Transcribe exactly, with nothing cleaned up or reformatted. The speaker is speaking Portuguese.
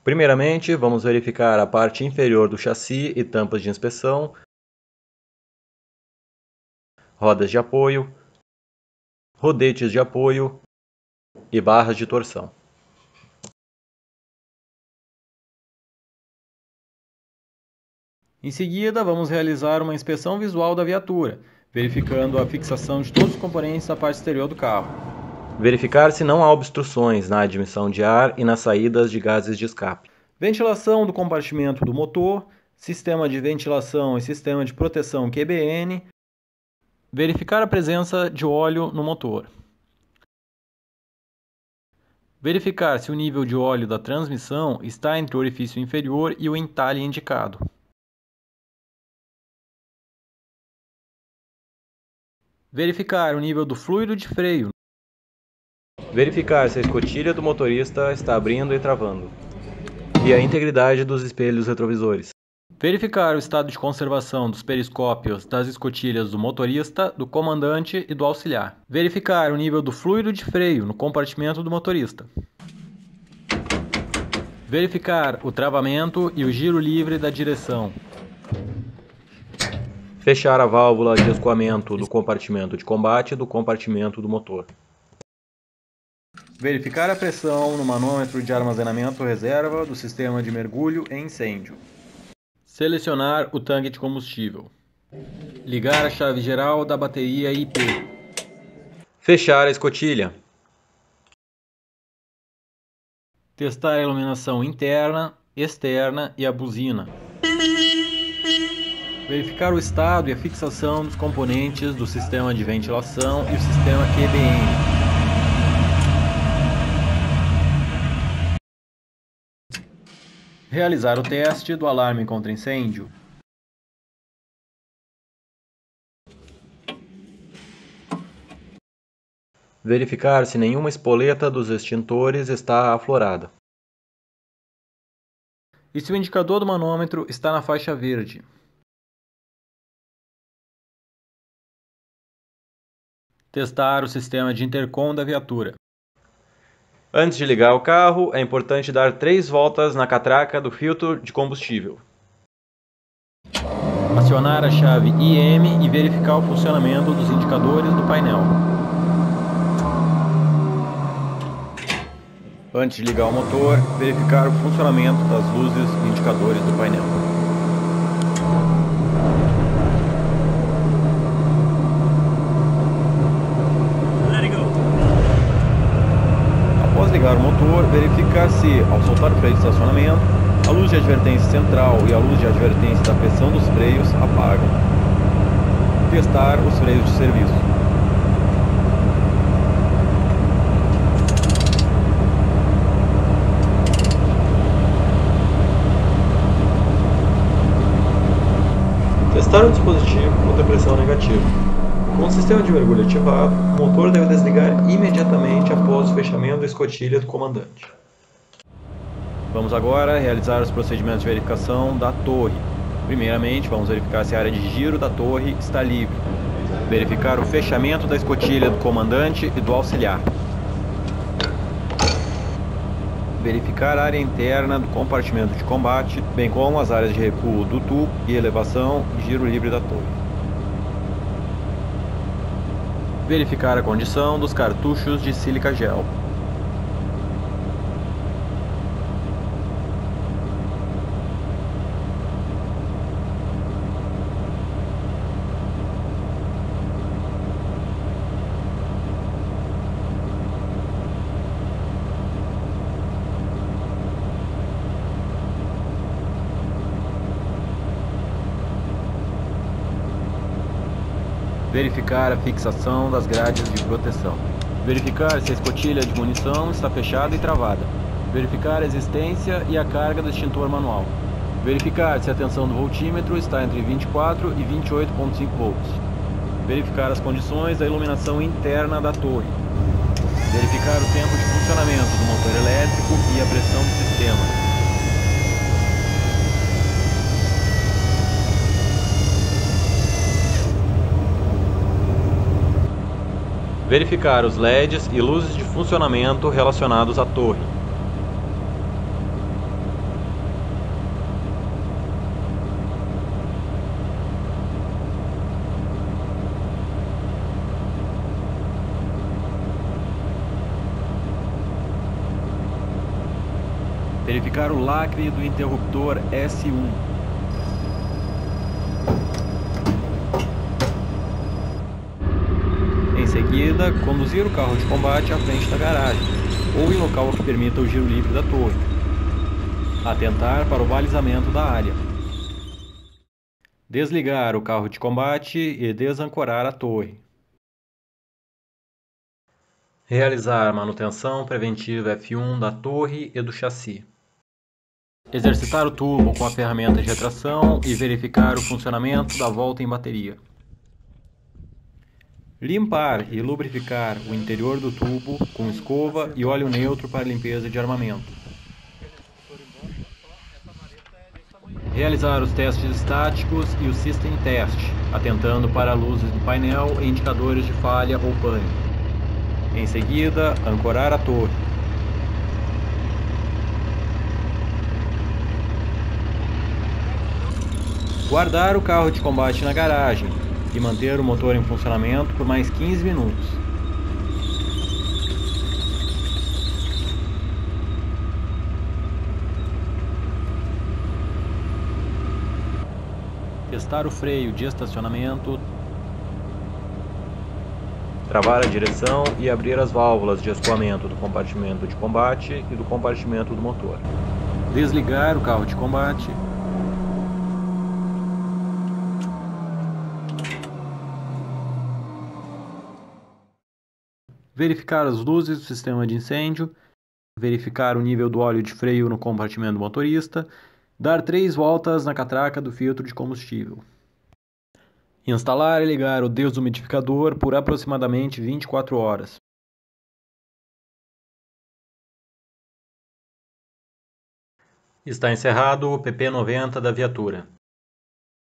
Primeiramente, vamos verificar a parte inferior do chassi e tampas de inspeção, rodas de apoio, rodetes de apoio e barras de torção. Em seguida, vamos realizar uma inspeção visual da viatura, verificando a fixação de todos os componentes da parte exterior do carro. Verificar se não há obstruções na admissão de ar e nas saídas de gases de escape. Ventilação do compartimento do motor, sistema de ventilação e sistema de proteção Q B N. Verificar a presença de óleo no motor. Verificar se o nível de óleo da transmissão está entre o orifício inferior e o entalhe indicado. Verificar o nível do fluido de freio. Verificar se a escotilha do motorista está abrindo e travando. E a integridade dos espelhos retrovisores. Verificar o estado de conservação dos periscópios das escotilhas do motorista, do comandante e do auxiliar. Verificar o nível do fluido de freio no compartimento do motorista. Verificar o travamento e o giro livre da direção. Fechar a válvula de escoamento do compartimento de combate e do compartimento do motor. Verificar a pressão no manômetro de armazenamento reserva do sistema de mergulho e incêndio. Selecionar o tanque de combustível. Ligar a chave geral da bateria I P. Fechar a escotilha. Testar a iluminação interna, externa e a buzina. Verificar o estado e a fixação dos componentes do sistema de ventilação e o sistema Q B N. Realizar o teste do alarme contra incêndio. Verificar se nenhuma espoleta dos extintores está aflorada. E se o indicador do manômetro está na faixa verde. Testar o sistema de intercom da viatura. Antes de ligar o carro, é importante dar três voltas na catraca do filtro de combustível. Acionar a chave I M e verificar o funcionamento dos indicadores do painel. Antes de ligar o motor, verificar o funcionamento das luzes e indicadores do painel. Após ligar o motor, verificar se, ao soltar o freio de estacionamento, a luz de advertência central e a luz de advertência da pressão dos freios apagam. Testar os freios de serviço. Testar o dispositivo contra pressão negativa. Com o sistema de mergulho ativado, o motor deve desligar imediatamente após o fechamento da escotilha do comandante. Vamos agora realizar os procedimentos de verificação da torre. Primeiramente, vamos verificar se a área de giro da torre está livre. Verificar o fechamento da escotilha do comandante e do auxiliar. Verificar a área interna do compartimento de combate, bem como as áreas de recuo do tubo e elevação e giro livre da torre. Verificar a condição dos cartuchos de sílica gel. Verificar a fixação das grades de proteção. Verificar se a escotilha de munição está fechada e travada. Verificar a existência e a carga do extintor manual. Verificar se a tensão do voltímetro está entre vinte e quatro e vinte e oito vírgula cinco volts. Verificar as condições da iluminação interna da torre. Verificar o tempo de funcionamento do motor elétrico e a pressão do sistema. Verificar os L E Ds e luzes de funcionamento relacionados à torre. Verificar o lacre do interruptor S um. Em seguida, conduzir o carro de combate à frente da garagem, ou em local que permita o giro livre da torre. Atentar para o balizamento da área. Desligar o carro de combate e desancorar a torre. Realizar manutenção preventiva F um da torre e do chassi. Exercitar o turbo com a ferramenta de retração e verificar o funcionamento da volta em bateria. Limpar e lubrificar o interior do tubo com escova e óleo neutro para limpeza de armamento. Realizar os testes estáticos e o System Test, atentando para luzes do painel e indicadores de falha ou pane. Em seguida, ancorar a torre. Guardar o carro de combate na garagem e manter o motor em funcionamento por mais quinze minutos. Testar o freio de estacionamento. Travar a direção e abrir as válvulas de escoamento do compartimento de combate e do compartimento do motor. Desligar o carro de combate. Verificar as luzes do sistema de incêndio, verificar o nível do óleo de freio no compartimento do motorista, dar três voltas na catraca do filtro de combustível. Instalar e ligar o desumidificador por aproximadamente vinte e quatro horas. Está encerrado o P P noventa da viatura.